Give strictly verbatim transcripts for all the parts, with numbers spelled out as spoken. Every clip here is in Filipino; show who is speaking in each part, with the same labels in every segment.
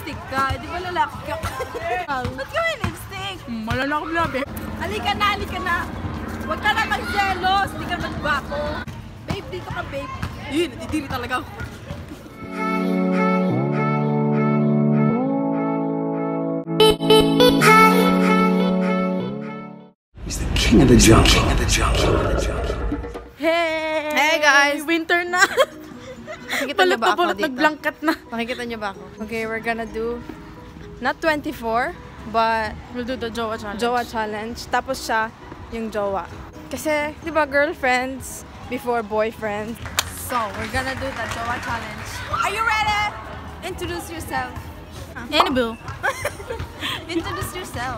Speaker 1: lipstick ka. Di ba lalaki ka? Ba't ka may lipstick?
Speaker 2: Malala ko na, babe.
Speaker 1: Halika na, halika na. Huwag ka na mag-jealous. Di ka mag-gwapo. Babe, dito ka, babe. Yun, natitiri talaga ako.
Speaker 3: He's the king of the jungle. King of the jungle.
Speaker 1: Hey! Hey guys!
Speaker 2: Winter na.
Speaker 1: Nakikita niyo ba ako dito?
Speaker 2: Nag-blanket na.
Speaker 1: Nakikita niyo ba ako? Okay, we're gonna do not twenty-four, but
Speaker 2: We'll do the Jowa challenge.
Speaker 1: Jowa challenge. Tapos siya yung Jowa. Kasi, di ba, girlfriends before boyfriends. So, we're gonna do the Jowa challenge. Are you ready? Introduce yourself.
Speaker 2: Annabelle.
Speaker 1: Introduce yourself.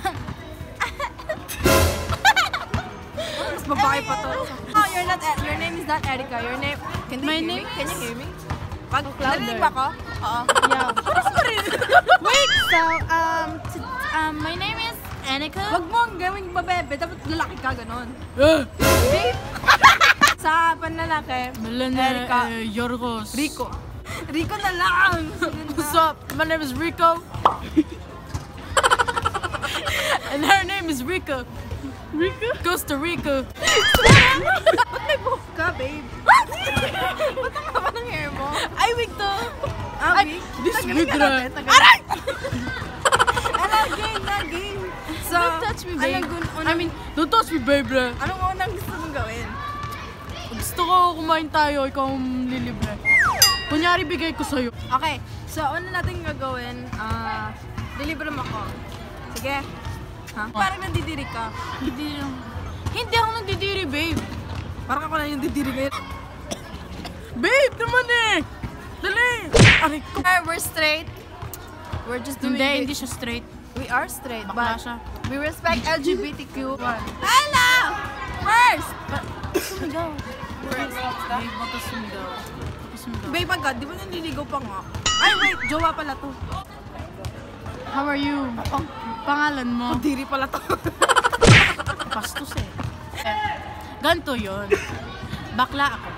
Speaker 1: Mas babae pa to. Oh, you're not, your name is not Erica. Your name, can they
Speaker 2: My
Speaker 1: hear
Speaker 2: name
Speaker 1: me? Can you
Speaker 2: is-
Speaker 1: hear me? Pag
Speaker 2: louder.
Speaker 1: narinig ba ako? Oo.
Speaker 2: Yeah.
Speaker 1: Parang marinig.
Speaker 2: Wait, so, um, um, my name is Annika.
Speaker 1: Wag mo ang gawing babebe, dapat lalaki ka, ganon.
Speaker 2: Eh!
Speaker 1: Babe! Sa panlalaki, Erica,
Speaker 2: uh, Yorgos.
Speaker 1: Rico. Rico na lang!
Speaker 2: What's up? My name is Rico. And her name is Rico. Rico? Costa Rica.
Speaker 1: Ba't may buhok ka, babe? Ba't ang haba ng hair mo?
Speaker 2: Ay, wig to.
Speaker 1: Ah,
Speaker 2: Ay,
Speaker 1: wig?
Speaker 2: this
Speaker 1: Tagalin
Speaker 2: wig
Speaker 1: ka
Speaker 2: na.
Speaker 1: natin, tagalin. Aray! Ano, game na, game. So,
Speaker 2: Don't touch me, babe.
Speaker 1: Anong, gun-
Speaker 2: I mean, don't touch me, babe.
Speaker 1: anong unang gusto mong gawin?
Speaker 2: Gusto ko kumain tayo, ikaw ang lilibre. Kunyari, bigay ko sa'yo.
Speaker 1: Okay, so una natin gagawin, ah, deliver mo ako. Sige. Ha? Parang nandidiri ka.
Speaker 2: Hindi Hindi ako nagdidiri, babe.
Speaker 1: Parang ako na yung didiri ngayon.
Speaker 2: Babe, naman eh! Dali! Aray ko.
Speaker 1: We're straight. We're just doing
Speaker 2: Hindi,
Speaker 1: it.
Speaker 2: hindi siya straight.
Speaker 1: We are straight,
Speaker 2: Bakla
Speaker 1: but
Speaker 2: siya.
Speaker 1: we respect L G B T Q. Hello! First!
Speaker 2: Sumigaw. Babe, baka sumigaw. Baka sumigaw.
Speaker 1: Babe, agad, di ba nanliligaw pa nga? Ay, wait, jowa pala to.
Speaker 2: How are you?
Speaker 1: Oh,
Speaker 2: Pangalan mo?
Speaker 1: diri pala to.
Speaker 2: Pastos eh. Ganto yun. Bakla ako.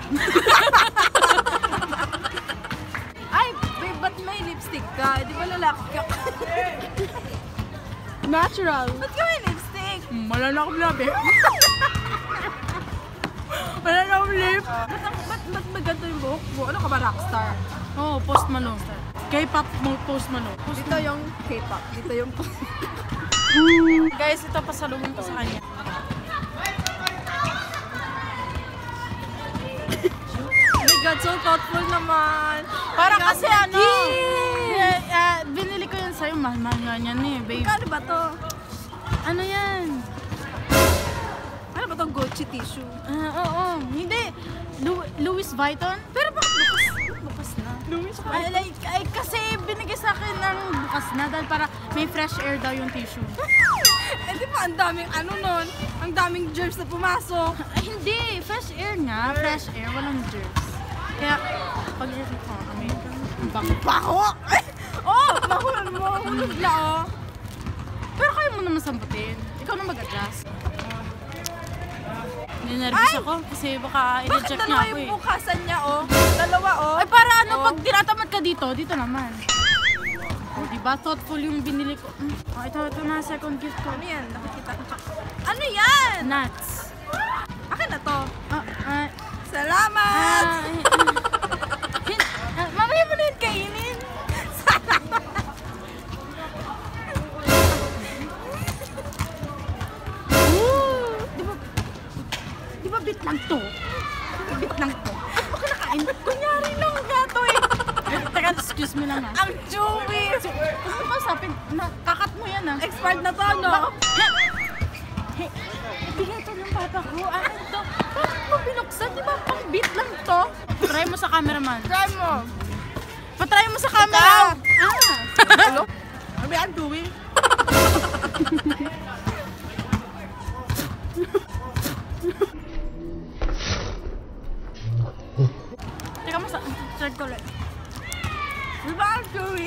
Speaker 1: Ay, babe, ba't may lipstick ka? Di ba lalaki ka?
Speaker 2: Natural.
Speaker 1: Ba't ka may lipstick?
Speaker 2: Malala ko na, babe. Malala ko, babe.
Speaker 1: Ba't, ang- ba't, ba't maganda yung buhok mo? Ano ka ba, rockstar?
Speaker 2: Oo, oh, Post Malone. K-pop mo, Post Malone.
Speaker 1: Dito yung K-pop. Dito yung...
Speaker 2: Guys, ito pasalubong ko sa kanya.
Speaker 1: Oh my God, so thoughtful naman.
Speaker 2: Para
Speaker 1: Oh my God,
Speaker 2: kasi ano,
Speaker 1: Maggie!
Speaker 2: eh, ah, binili ko yun sa'yo, mahal-mahal nga yan eh, babe.
Speaker 1: Kano ba to?
Speaker 2: Ano yan?
Speaker 1: Ano ba tong Gucci tissue?
Speaker 2: Ah, oo, oo. Hindi. Lu- Louis Vuitton?
Speaker 1: Pero bakit bukas, bukas na?
Speaker 2: Louis Vuitton? Ay, like, ay, kasi binigay sa akin ng bukas na dahil para may fresh air daw yung tissue.
Speaker 1: Eh di ba ang daming ano nun? Ang daming germs na pumasok.
Speaker 2: Ay, hindi. Fresh air nga. Fresh air. Walang germs. Kaya, pag i-review ko, American, ang bango.
Speaker 1: Bako! Ay! Oh! Mahulog mo! Hulog na oh!
Speaker 2: Pero kaya mo naman sambutin. Ikaw na mag-adjust. Ninervous ako kasi baka
Speaker 1: Bakit
Speaker 2: i-reject niya
Speaker 1: dalawa
Speaker 2: ako
Speaker 1: yung
Speaker 2: eh.
Speaker 1: bukasan niya oh? Dalawa oh?
Speaker 2: Ay, para ano,
Speaker 1: Oh.
Speaker 2: pag tinatamad ka dito, dito naman. O, diba? Thoughtful yung binili ko. Mm. Oh, ito, ito na, second gift ko.
Speaker 1: Ano yan? Nakikita ko. Ano yan?
Speaker 2: Nuts.
Speaker 1: Akin na to.
Speaker 2: Ah, ah,
Speaker 1: Salamat!
Speaker 2: ah, hin- ah, mamaya mo na yun kainin. Ooh, di ba, di ba bit lang to? Bit lang to. Ano ba kinakain? Kunyari lang gato eh. Teka, excuse me lang ha.
Speaker 1: Ang chewy!
Speaker 2: Gusto ko sapin, na, kakat mo yan ah.
Speaker 1: Expired na to, no?
Speaker 2: Hey, bigay ito ng papa ko. Akin to. Bakit mo binuksan? Di ba pang beat lang to? Try mo sa cameraman.
Speaker 1: Try mo!
Speaker 2: Patry mo sa camera. Ah!
Speaker 1: Hello? Ano ba yan, chewy?
Speaker 2: Teka mo sa... Third ko ulit.
Speaker 1: Di ba ang chewy?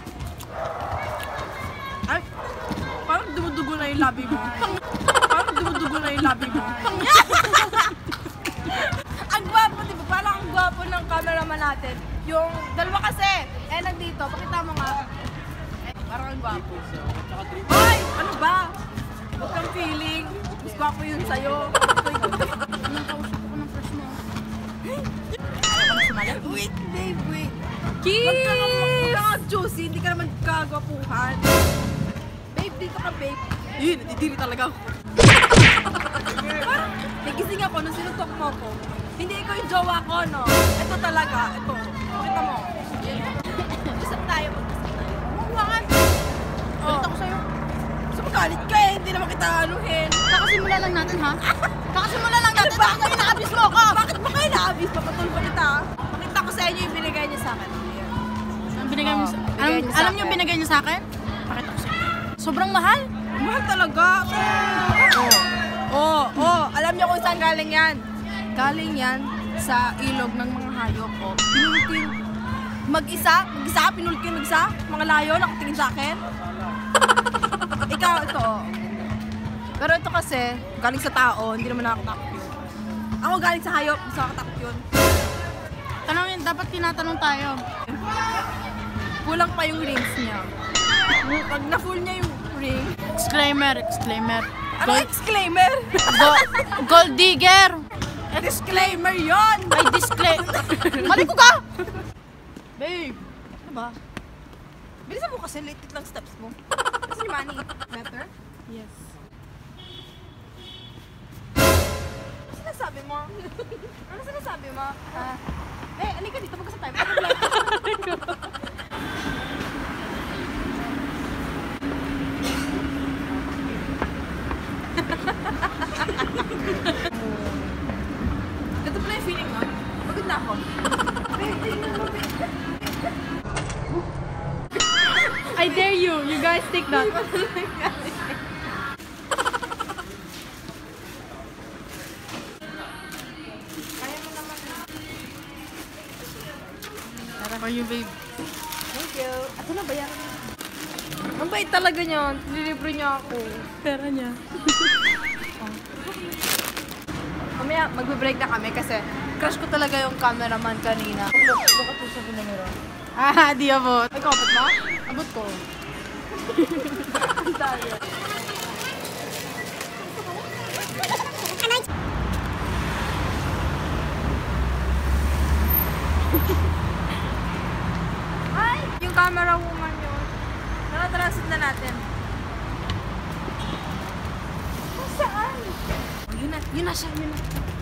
Speaker 1: Ay, parang dumudugo na yung labi mo. Parang dumudugo na yung labi mo. Ang gwapo, di ba? Parang ang gwapo ng cameraman natin. Yung dalawa kasi, eh nandito, pakita mo nga. Parang ang gwapo. Hoy! Ano ba? Huwag kang feeling. Mas gwapo yun sa'yo.
Speaker 2: Anong kausap ko ng crush mo?
Speaker 1: Wait, babe, wait. Huwag ka nga, huwag ka nga juicy. Hindi ka naman kagwapuhan. Babe, di ka pa, babe. Yun, natitiri talaga ako. Parang nagising ako nung sinutok mo ko. Hindi ikaw yung jowa ko, no? Ito talaga, ito. Pakita mo. Usap tayo, mag-usap tayo.
Speaker 2: Huwakan!
Speaker 1: Oh.
Speaker 2: Galit ako sa'yo.
Speaker 1: Gusto mo galit ka eh, hindi naman kita anuhin.
Speaker 2: Kakasimula lang natin, ha? Kakasimula lang natin. Bakit kayo na-abuse mo ako?
Speaker 1: Bakit ba kayo na-abuse? Papatulog pa kita. Pakita ko sa inyo yung binigay niya sa akin. Ayan.
Speaker 2: Ang binigay mo
Speaker 1: Oh,
Speaker 2: sa...
Speaker 1: binigay
Speaker 2: Alam,
Speaker 1: niya sa
Speaker 2: alam
Speaker 1: akin.
Speaker 2: niyo binigay niyo sa akin? Pakita ko sa'yo. Sobrang mahal.
Speaker 1: Mahal talaga. Oo. Oo, oh, alam niyo kung saan galing yan? Galing yan sa ilog ng mga hayop. Oh. Pinulkin. Mag-isa, mag-isa, pinulkin mag-isa. Mga layo, nakatingin sa akin. Ikaw, ito. Oh. Pero ito kasi, galing sa tao, hindi naman nakakatakot yun. Ako galing sa hayop, mas nakakatakot yun.
Speaker 2: Tanongin, dapat tinatanong tayo.
Speaker 1: Kulang pa yung rings niya. Pag na-full niya yung ring.
Speaker 2: Disclaimer, disclaimer.
Speaker 1: Ano exclaimer?
Speaker 2: Go- gold digger!
Speaker 1: Disclaimer yon.
Speaker 2: Ay, disclaimer. Mali ko ka!
Speaker 1: Babe, ano ba? Bilisan mo kasi, litit lang steps mo. Kasi ni Manny, better?
Speaker 2: Yes.
Speaker 1: Ano sinasabi mo? Ano sinasabi mo? Ah, eh, alika dito, magkasap tayo. Ito pala yung feeling mo. Pagod na ako.
Speaker 2: I dare you. You guys take that.
Speaker 1: Kaya mo naman.
Speaker 2: Para for you, babe.
Speaker 1: Thank you. Ato na, bayaran mo. Ang bait talaga niyan. Nililibre niya ako.
Speaker 2: Pera niya.
Speaker 1: Mamaya, magbe-break na kami kasi crush ko talaga yung cameraman kanina. Look, look at sa pinamira.
Speaker 2: Ah, di abot.
Speaker 1: Ay, kapit ba?
Speaker 2: Abot ko.
Speaker 1: Ang dali. Ay! Yung camera woman yun. Tara, tara, sundan natin. Saan? Yun na, yun na siya, yun na.